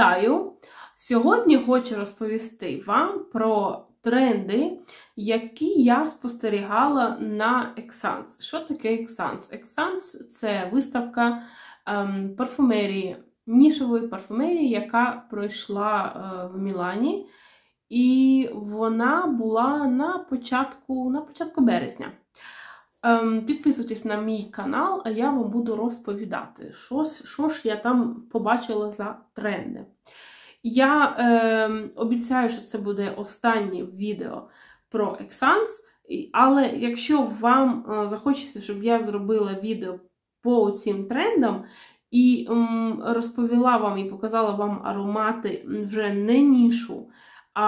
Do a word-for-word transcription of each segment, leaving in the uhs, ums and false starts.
Вітаю! Сьогодні хочу розповісти вам про тренди, які я спостерігала на Ексанс. Що таке Ексанс? Ексанс – це виставка ем, парфумерії, нішової парфумерії, яка пройшла е, в Мілані. І вона була на початку, на початку березня. Ем, підписуйтесь на мій канал, а я вам буду розповідати, що, що ж я там побачила за тренди. Я е, обіцяю, що це буде останнє відео про Ексанс, але якщо вам е, захочеться, щоб я зробила відео по цим трендам і ем, розповіла вам і показала вам аромати вже не нішу, а,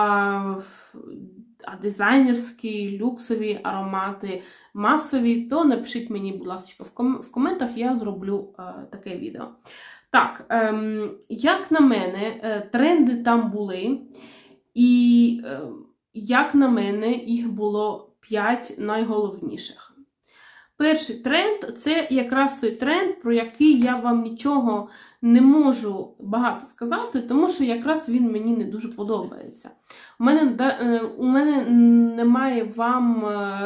а дизайнерські, люксові аромати, масові, то напишіть мені, будь ласка, в, ком в коментах, я зроблю е, таке відео. Так, ем, як на мене, е, тренди там були, і, е, як на мене, їх було п'ять найголовніших. Перший тренд – це якраз той тренд, про який я вам нічого не можу багато сказати, тому що якраз він мені не дуже подобається. У мене, у мене немає вам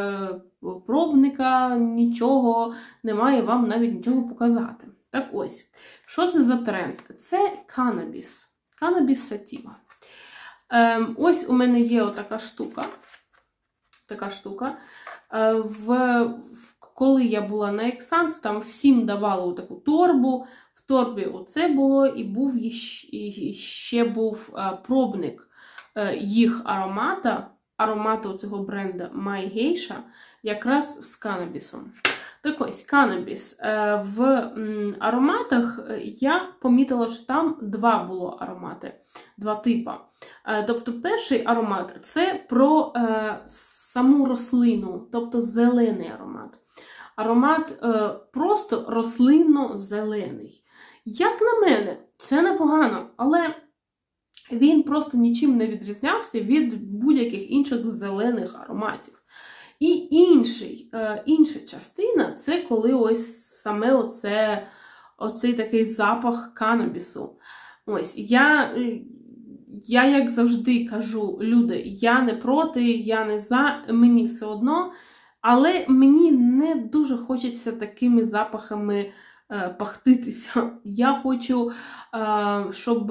пробника, нічого, немає вам навіть нічого показати. Так ось, що це за тренд? Це канабіс. Канабіс сатіва. Ем, ось у мене є отака штука. Така штука. Е, в, коли я була на Ексанс, там всім давали таку торбу. В торбі оце було, і був і ще був е, пробник е, їх аромата, аромату цього бренду My Geisha, якраз з канабісом. Так ось, канабіс. В ароматах я помітила, що там два було аромати, два типи. Тобто перший аромат – це про саму рослину, тобто зелений аромат. Аромат просто рослинно-зелений. Як на мене, це непогано, але він просто нічим не відрізнявся від будь-яких інших зелених ароматів. І інший, е, інша частина – це коли ось саме оце, оцей такий запах канабісу. Ось, я, я, як завжди кажу, люди, я не проти, я не за, мені все одно, але мені не дуже хочеться такими запахами е, пахтитися. Я хочу, е, щоб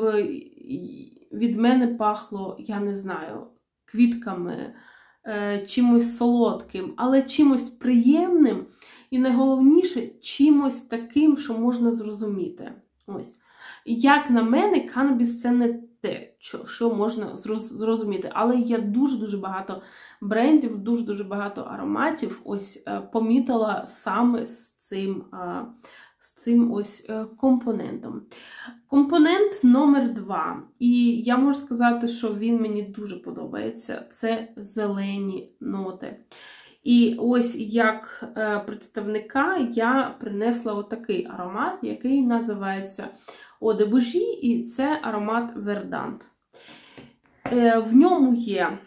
від мене пахло, я не знаю, квітками, чимось солодким, але чимось приємним і, найголовніше, чимось таким, що можна зрозуміти. Ось. Як на мене, канабіс – це не те, що, що можна зрозуміти. Але є дуже-дуже багато брендів, дуже-дуже багато ароматів ось помітила саме з цим, з цим ось компонентом. Компонент номер два. І я можу сказати, що він мені дуже подобається. Це зелені ноти. І ось як представника я принесла отакий аромат, який називається Eau de Bougie, і це аромат Verdant. В ньому є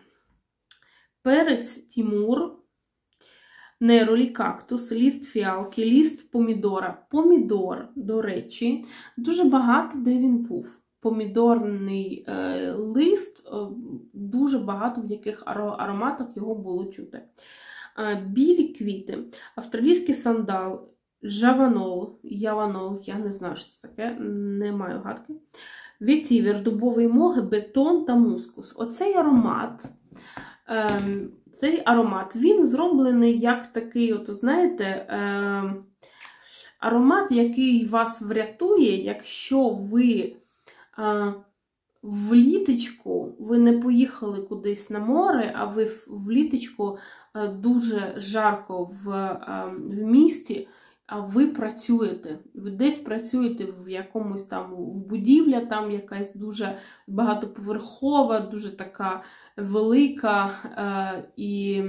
перець Тімур, неролі кактус, ліст фіалки, ліст помідора. Помідор, до речі, дуже багато де він був. Помідорний е, лист, е, дуже багато в яких ароматах його було чути. Е, білі квіти, австралійський сандал, жаванол, яванол, я не знаю, що це таке, не маю гадки. Ветівер, дубовий мох, бетон та мускус. Оцей аромат, е, цей аромат, він зроблений як такий, от, знаєте, е, аромат, який вас врятує, якщо ви е, в літочку, ви не поїхали кудись на море, а ви в літочку е, дуже жарко в, е, в місті, а ви працюєте. Ви десь працюєте в якомусь там, в будівля, там якась дуже багатоповерхова, дуже така велика, е, і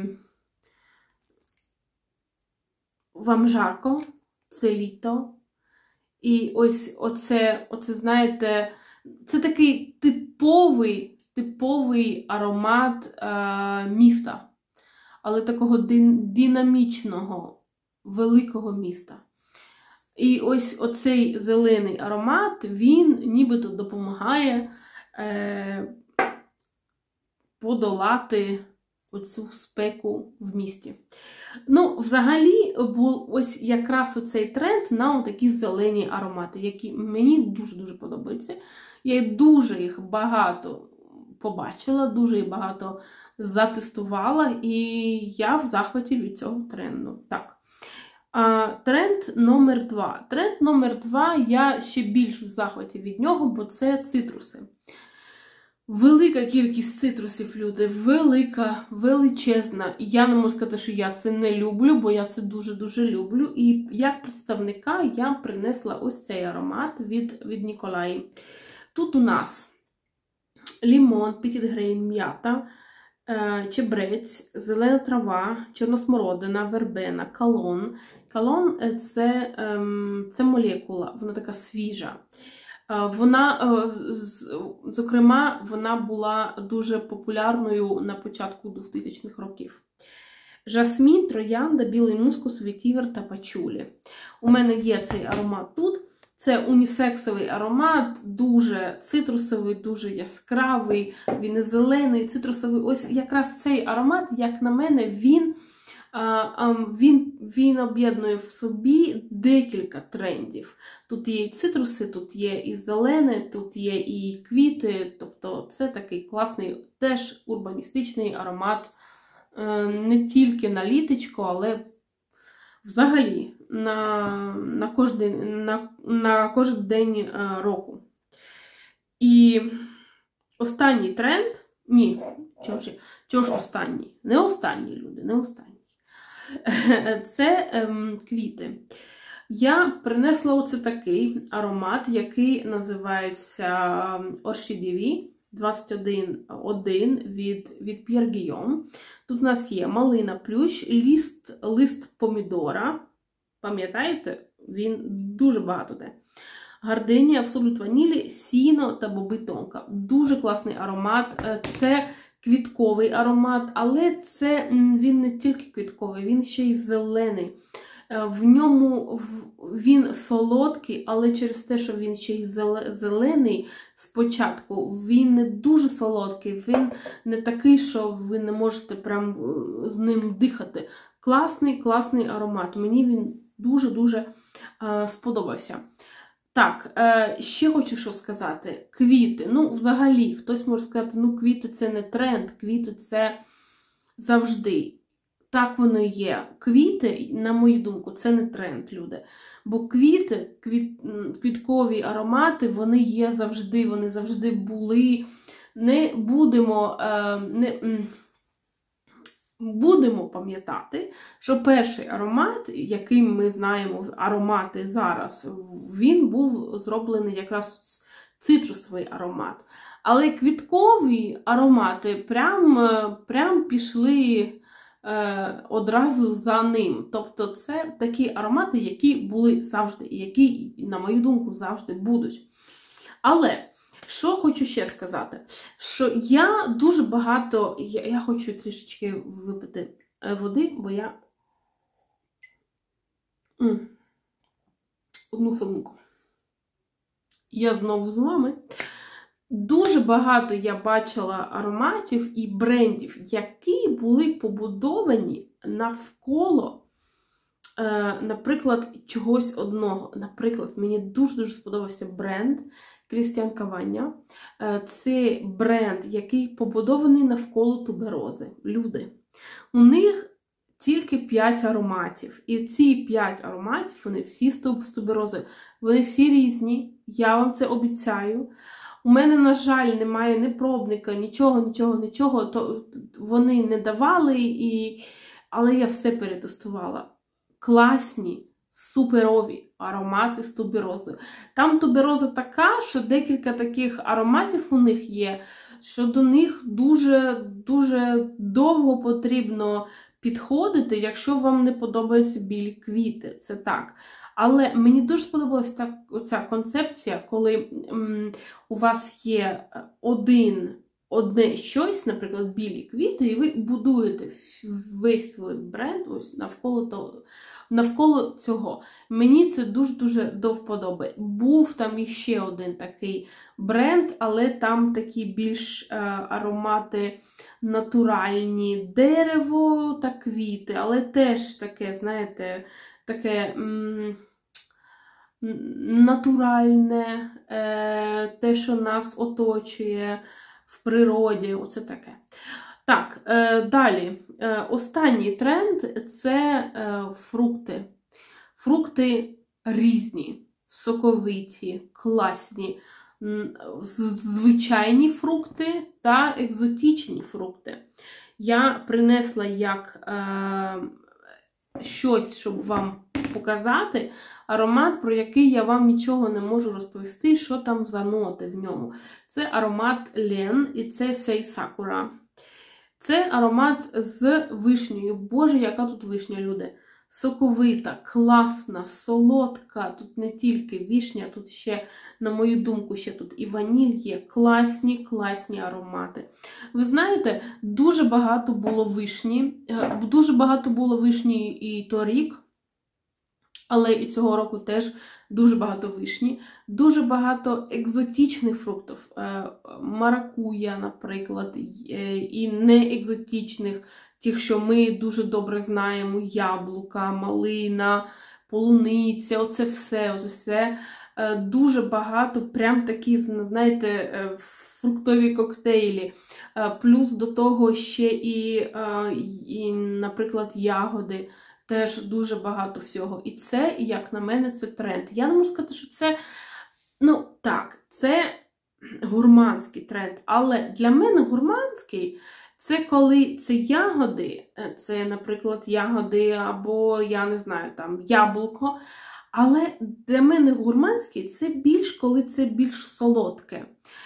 вам жарко, це літо. І ось оце, оце, знаєте, це такий типовий, типовий аромат е, міста, але такого дин, динамічного, великого міста. І ось оцей зелений аромат, він нібито допомагає е, подолати оцю спеку в місті. Ну, взагалі, був ось якраз оцей тренд на такі зелені аромати, які мені дуже-дуже подобаються. Я дуже їх багато побачила, дуже їх багато затестувала, і я в захваті від цього тренду. Так. А, тренд номер два. Тренд номер два, я ще більш в захваті від нього, бо це цитруси. Велика кількість цитрусів, люди, велика, величезна. Я не можу сказати, що я це не люблю, бо я це дуже-дуже люблю. І як представника я принесла ось цей аромат від, від Ніколаї. Тут у нас лімон, пітітгрейн, м'ята, чебрець, зелена трава, чорносмородина, вербена, калон. Калон – це, це молекула, вона така свіжа. Вона, зокрема, вона була дуже популярною на початку двохтисячних років. Жасмін, троянда, білий мускус, ветівер та пачулі. У мене є цей аромат тут. Це унісексовий аромат, дуже цитрусовий, дуже яскравий, він і зелений, цитрусовий. Ось якраз цей аромат, як на мене, він, він, він об'єднує в собі декілька трендів. Тут є і цитруси, тут є і зелене, тут є і квіти. Тобто це такий класний, теж урбаністичний аромат, не тільки на літочко, але взагалі на, на, кожен, на, на кожен день року. І останній тренд, ні, чого ж, чого ж останній? Не останній, люди, не останній. Це ем, квіти. Я принесла оце такий аромат, який називається Orchidée двадцять один один від, від Pierre Guillaume. Тут у нас є малина, плющ, лист, лист помідора. Пам'ятаєте? Він дуже багато де. Гарденія, абсолют ванілі, сіно та боби тонка. Дуже класний аромат. Це квітковий аромат, але це він не тільки квітковий, він ще й зелений. В ньому він солодкий, але через те, що він ще й зелений спочатку, він не дуже солодкий, він не такий, що ви не можете прям з ним дихати. Класний, класний аромат. Мені він дуже-дуже е, сподобався. Так, е, ще хочу що сказати. Квіти. Ну, взагалі, хтось може сказати, ну, квіти це не тренд, квіти це завжди. Так воно і є. Квіти, на мою думку, це не тренд, люди. Бо квіти, квіт, квіткові аромати, вони є завжди, вони завжди були. Не будемо, не, будемо пам'ятати, що перший аромат, який ми знаємо, аромати зараз, він був зроблений якраз цитрусовий аромат. Але квіткові аромати прям, прям пішли одразу за ним. Тобто це такі аромати, які були завжди, і які, на мою думку, завжди будуть. Але, що хочу ще сказати, що я дуже багато, я, я хочу трішечки випити води, бо я... М. Одну хвилинку. Я знову з вами. Дуже багато я бачила ароматів і брендів, які були побудовані навколо, е, наприклад, чогось одного. Наприклад, мені дуже-дуже сподобався бренд Крістіан Каванья. Е, це бренд, який побудований навколо туберози. Люди. У них тільки п'ять ароматів. І ці п'ять ароматів, вони всі з туберозою. Вони всі різні, я вам це обіцяю. У мене, на жаль, немає ні пробника, нічого, нічого, нічого, то вони не давали, і... але я все перетестувала. Класні, суперові аромати з туберозою. Там тубероза така, що декілька таких ароматів у них є, що до них дуже, дуже довго потрібно підходити, якщо вам не подобаються білі квіти. Це так. Але мені дуже сподобалася ця концепція, коли м, у вас є один одне щось, наприклад, білі квіти, і ви будуєте весь свій бренд ось навколо того, навколо цього. Мені це дуже-дуже до вподоби. Був там іще один такий бренд, але там такі більш е, аромати натуральні, дерево та квіти, але теж таке, знаєте, таке м натуральне, е те, що нас оточує в природі, оце таке. Так, е, далі. Е, останній тренд – це е, фрукти. Фрукти різні, соковиті, класні, звичайні фрукти та екзотичні фрукти. Я принесла як е, щось, щоб вам показати, аромат, про який я вам нічого не можу розповісти, що там за ноти в ньому. Це аромат Лен і це Sei Sakura. Це аромат з вишнею. Боже, яка тут вишня, люди. Соковита, класна, солодка. Тут не тільки вишня, тут ще, на мою думку, ще тут і ваніль є. Класні, класні аромати. Ви знаєте, дуже багато було вишні. Дуже багато було вишні і торік. Але і цього року теж дуже багато вишні, дуже багато екзотичних фруктів. Маракуя, наприклад, і не екзотичних, тих, що ми дуже добре знаємо, яблука, малина, полуниця, оце все, оце все. Дуже багато, прям такі, знаєте, фруктові коктейлі. Плюс до того ще і, і наприклад, ягоди. Теж дуже багато всього. І це, як на мене, це тренд. Я не можу сказати, що це, ну так, це гурманський тренд. Але для мене гурманський – це коли це ягоди, це, наприклад, ягоди або, я не знаю, там, яблуко. Але для мене гурманський – це більш, коли це більш солодке.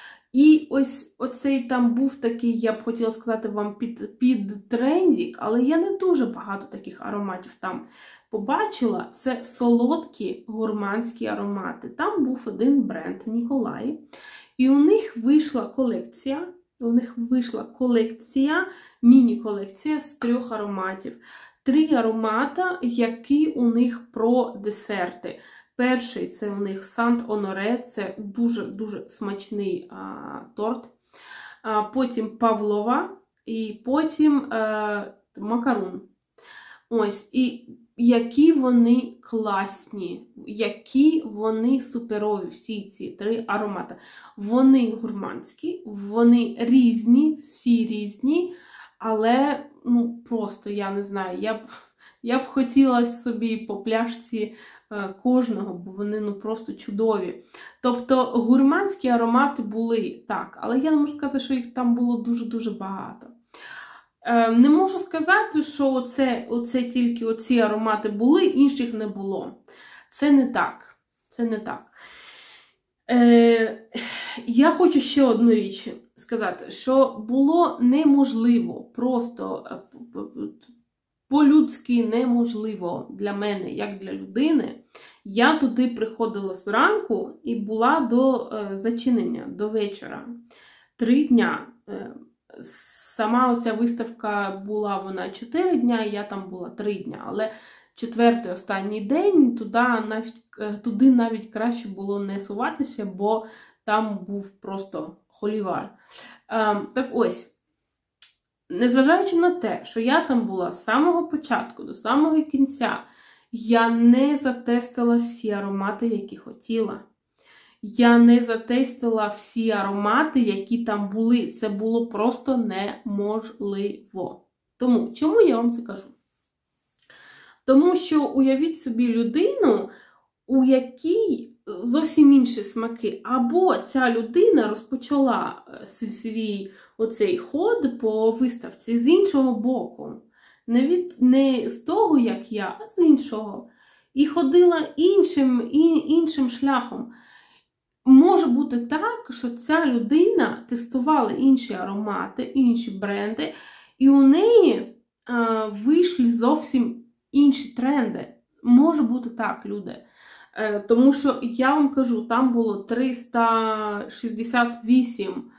І ось оцей там був такий, я б хотіла сказати вам, під, під трендік, але я не дуже багато таких ароматів там побачила. Це солодкі гурманські аромати. Там був один бренд Ніколай, і у них вийшла колекція, у них вийшла колекція, міні-колекція з трьох ароматів. Три аромата, які у них про десерти. Перший – це у них Сант-Оноре, це дуже-дуже смачний а, торт. А, потім Павлова і потім а, Макарон. Ось, і які вони класні, які вони суперові, всі ці три аромати. Вони гурманські, вони різні, всі різні, але, ну, просто, я не знаю, я б, я б хотіла собі по пляшці кожного, бо вони, ну, просто чудові. Тобто гурманські аромати були, так, але я не можу сказати, що їх там було дуже-дуже багато. Е, не можу сказати, що оце, оце тільки оці аромати були, інших не було. Це не так. Це не так. Е, я хочу ще одну річ сказати, що було неможливо просто по-людськи неможливо для мене, як для людини. Я туди приходила зранку і була до е, зачинення, до вечора. Три дня. Е, сама оця виставка була, вона чотири дня, і я там була три дня. Але четвертий останній день туди навіть, туди навіть краще було не суватися, бо там був просто холівар. Е, так ось. Незважаючи на те, що я там була з самого початку до самого кінця, я не затестила всі аромати, які хотіла. Я не затестила всі аромати, які там були. Це було просто неможливо. Тому, чому я вам це кажу? Тому що уявіть собі людину, у якій зовсім інші смаки. Або ця людина розпочала свій оцей ход по виставці з іншого боку. Не, від, не з того, як я, а з іншого. І ходила іншим, і, іншим шляхом. Може бути так, що ця людина тестувала інші аромати, інші бренди, і у неї а, вийшли зовсім інші тренди. Може бути так, люди. Е, тому що, я вам кажу, там було триста шістдесят вісім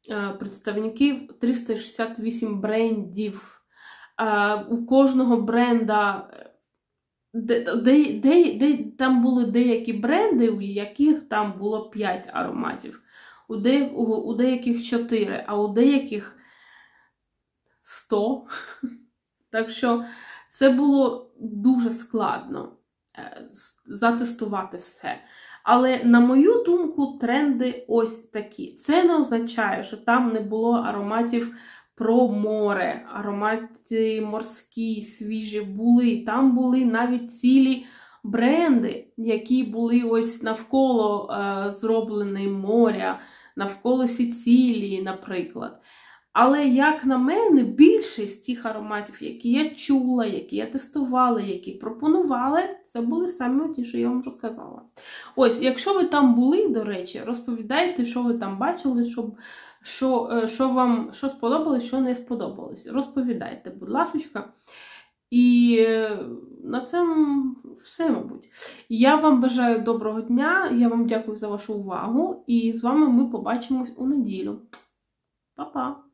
представників, триста шістдесят вісім брендів. У кожного бренда, де, де, де, де, там були деякі бренди, у яких там було п'ять ароматів. У, де, у, у деяких чотири, а у деяких сто. Так що це було дуже складно затестувати все. Але, на мою думку, тренди ось такі. Це не означає, що там не було ароматів про море, аромати морські, свіжі були. Там були навіть цілі бренди, які були ось навколо е, зроблені моря, навколо Сицилії, наприклад. Але, як на мене, більшість тих ароматів, які я чула, які я тестувала, які пропонували, це були саме ті, що я вам розказала. Ось, якщо ви там були, до речі, розповідайте, що ви там бачили, щоб, що, що вам що сподобалось, що не сподобалось. Розповідайте, будь ласочка. І на цьому все, мабуть. Я вам бажаю доброго дня, я вам дякую за вашу увагу, і з вами ми побачимось у неділю. Па-па!